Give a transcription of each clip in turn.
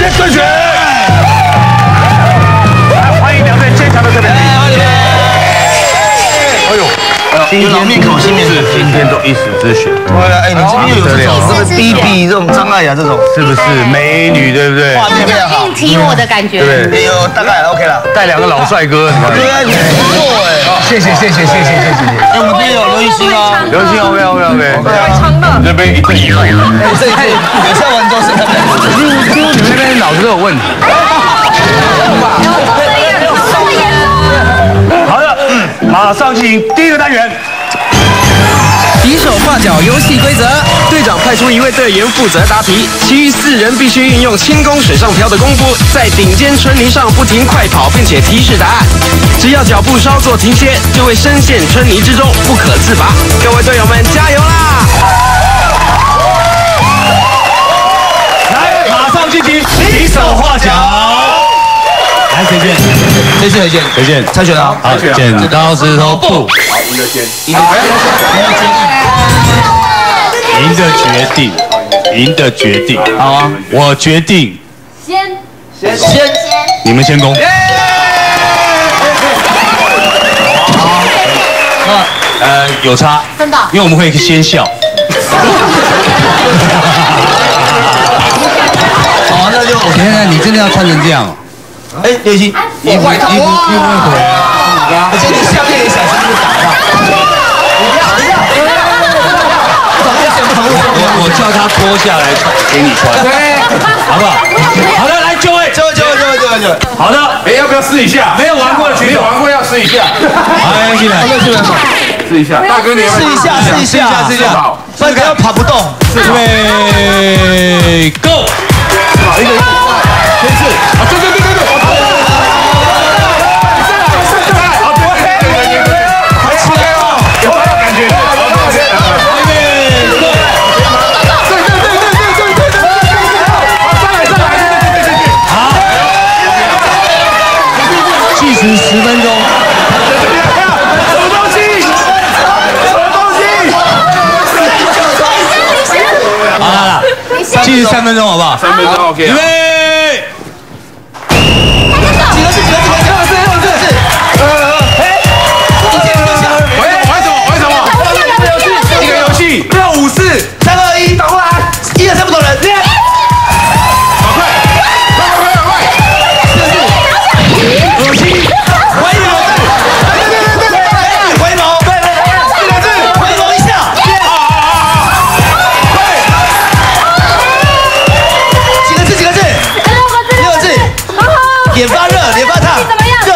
烈对决。欢迎两队坚强的这边。哎呦。 有老面孔，新面孔， 今天都一时之选。 对啊，哎，你这边又有这种是不是 BB 这种张艾雅这种， 是不是美女，对不对？ 画面非常好， 硬提我的感觉， 对不对？ 哎呦，大概 OK 了。 带两个老帅哥，你看。 对啊，你不错哎。 谢谢。 哎，我们这边有刘雨欣哦， 刘星 OK。 长的。 这边一对一。 这里有下完之后是他们， 几乎你们那边脑子都有问题。好的，马上进行第一个单元。 比手画脚游戏规则，队长派出一位队员负责答题，其余4人必须运用轻功水上漂的功夫，在顶尖春泥上不停快跑，并且提示答案。只要脚步稍作停歇，就会深陷春泥之中，不可自拔。各位队友们，加油啦！ 来，马上进行比手画脚。来，谁先？谁先？ 猜拳啊！ 好，剪刀石头布。好，赢的先。赢的决定。好啊，我决定。 先， 你们先攻。有差。 真的。 因为我们会先笑。 好，那就等一下，你真的要穿成这样？ 哎，刘雨欣，衣服会回。我今天下面也小心一点打吧。 我叫他脱下来给你穿，好不好？好的，来就位。好的， 哎，要不要试一下？ 没有玩过的选手， 玩过要试一下。 来进来， 试一下，大哥你试一下， 好， 不然要跑不动。 准备 ，Go！ 好，一个，先试。啊，对。 10分钟。 什么东西？ 好了，计时3分钟，好不好 ？3分钟 OK。 预备。 几个字？ 玩什么？一个游戏。6、5、4、 3、2、1，打过来！1、2、3，不同人。 快！ 恶心！回眸，回眸，回眸一下。几个字？6个字。脸发热，脸发烫。热。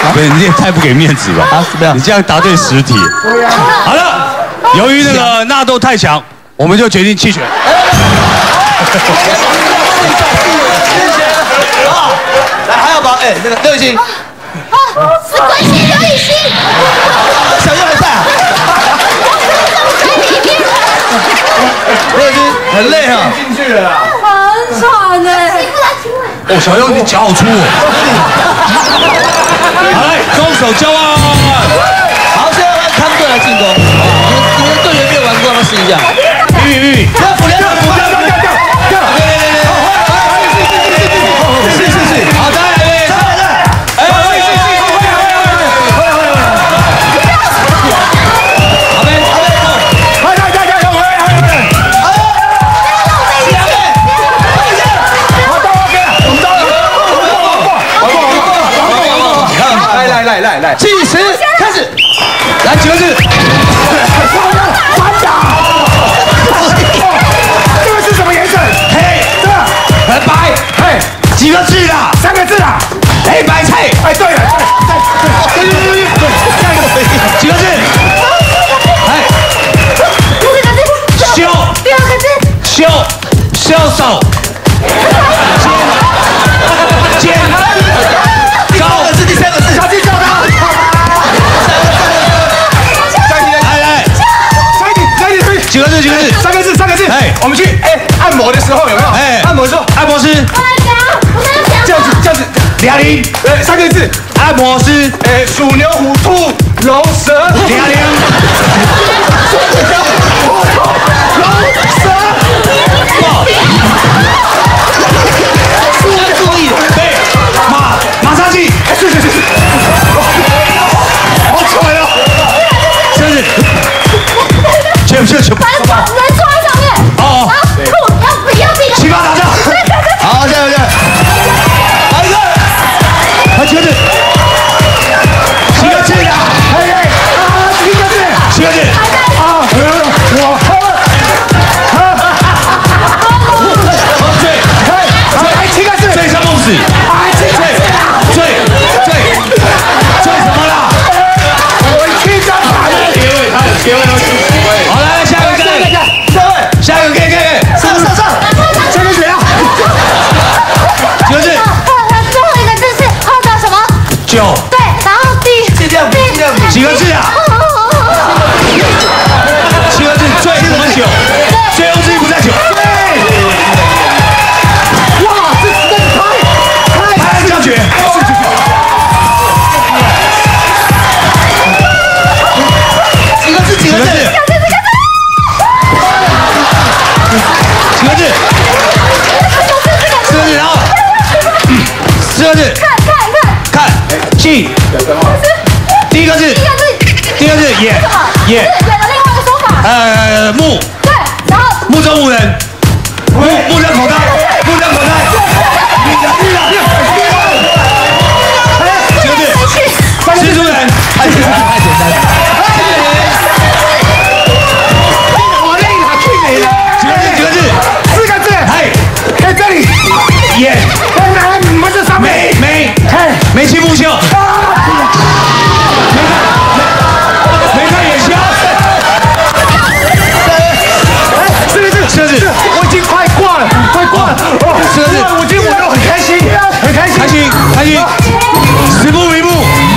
不是，你也太不给面子了啊？怎么样？ 你这样答对10题。好了，由于那个纳豆太强，我们就决定弃权。 来，还有吗？哎，那个刘雨欣， 是关心刘雨欣， 小优还在啊？刘雨欣很累哈，进去了啦， 很喘哎。 哦，小优你脚好粗哦。好来，攻守交换。 好，现在换康队来进攻。你们队员没有玩过吗？试一下。 玉， 不要补，不要补，不要。好，再来，来，计时开始，来几个字？ 这个是什么颜色？ 黑， 这个很白， 嘿， 几个字啦 ？3个字啊！ 黑白菜， 哎，对了，对，下一个几个字？哎，修， 第2个字， 修手，尖，高的是第3个字， 小鸡叫他。 来，几个字 ？3个字。 哎， 我们去按摩的时候有没有？ 哎， 按摩的时候， 按摩师， 这样子 20， 3个字。 按摩师， 鼠牛虎兔龙蛇。 20，注意，对，马上去， 是，好喘哦。 真是，全部， 人坐在上面， 哦， 然后裤要比起码打架，好，下一个，好一个，还几个字？几个字呀？七个字， 啊， 最7个字，醉生梦死，醉什么啦？结尾好，来下一个，可以，上，这个谁啊？几个字？ 最后一个字是号叫什么 9， 对，然后尽量几个字啊？7个字，最什么酒？最后之一不在酒。 哇，这时间拍上去。几个字？几个字？4个字，然后4个字，看，记，第1个字，第2个字，也， 演的另外一个说法， 木， 对，然后目中无人，目瞪口呆，几个字？蜘蛛人，太简单。 我累了，去你了。 几个字 ？4个字。 嘿， 在这里。 眼， 你们这上面。 眉清目秀。没看眼瞎。4个字， 我已经快挂了。 4个字， 我都很开心， 开心。死不瞑目。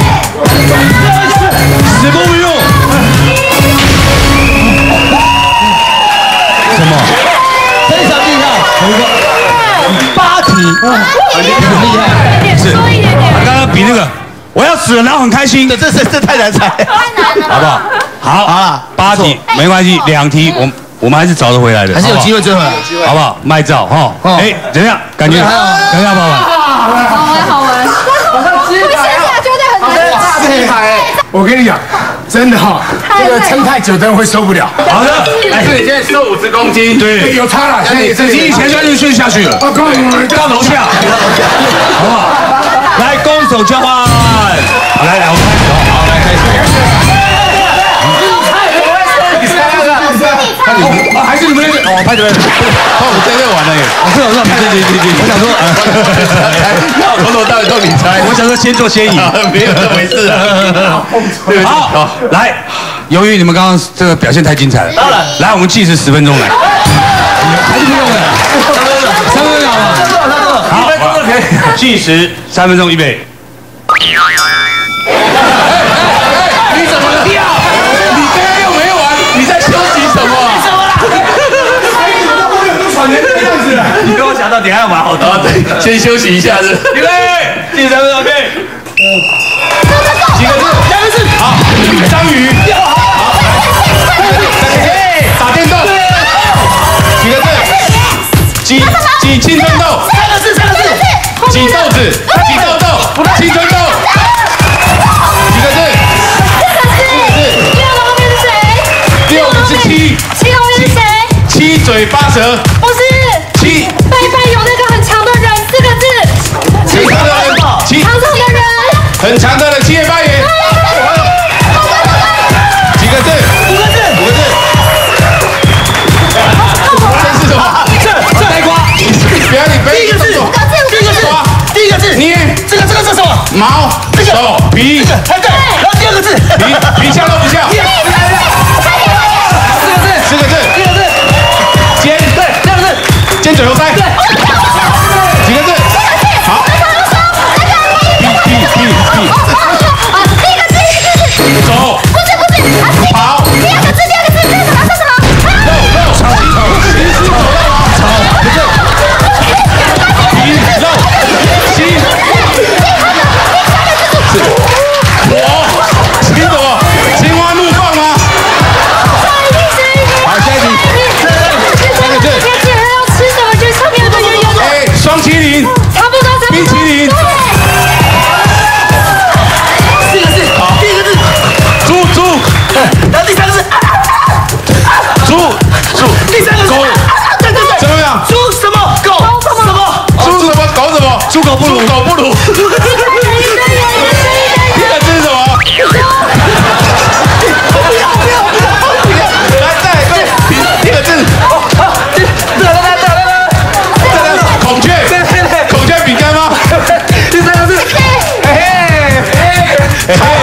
什么？非常厉害，有一个8题，很厉害，是。他刚刚比那个我要死了，然后很开心的，这太难猜，好不好？好啊，8题没关系，2题我们还是找得回来的，还是有机会追回来，好不好？卖照哈，哎，怎么样？感觉好不好玩？ 好玩，会现在觉得很难。 厉害！我跟你讲，真的哈，这个撑太久真的会受不了。 好的， 哎，你现在瘦50公斤，对，有差了。 你以前就下去了，到楼下，好不好？来，攻守交换，好，来，我们开始，好，来开始。还是你们那个哦。 拍这边，我在这玩了耶。我知道，我想说，要从头到尾都你猜。我想说先做先赢，没有这回事啊。好，来，由于你们刚刚这个表现太精彩了，当然，来我们计时10分钟来。还是不用的，3分钟好了。好，计时3分钟，预备。你怎么了？你刚刚又没有玩，你在休息什么？什么啦？喘成这个样子，你跟我讲到底还要玩好多。对，先休息一下子。预备，计时3分钟，预备。几个字？2个字。好，章鱼。好，打电动。几个字？挤青春痘。3个字。挤豆子。挤豆豆。青春痘。几个字？6个后面是谁？6个是7。7后面是谁？7嘴8舌。不是。7。背背有那个很长的人，4个字。很长的人。长长的人。很长的人，7言8言。几个字？5个字。5个字。这是什么？这呆瓜。不要你背。第一个字。瓜。第一个字。捏。这个是什么？毛。手皮。对。然后第2个字。皮笑都不笑。4个字。4个字。尖。对。6个字。尖嘴猴腮。对。几个字？好。屁。走。不是。跑。第2个字。这是什么？肉。草。不是。皮肉。心。青什么？青蛙怒放吗？好，下一题。3个字。要吃什么？就是上面有个圆圆的。哎，双麒麟。差不多。冰淇淋。4个字。好。第1个字。猪。然后第3个字。猪。第3个字。狗。对。怎么样？猪什么？狗什么？猪什么？狗什么？猪狗不如。第2个字是什么？第2个字。孔雀。孔雀饼干吗？第3个字。嘿嘿。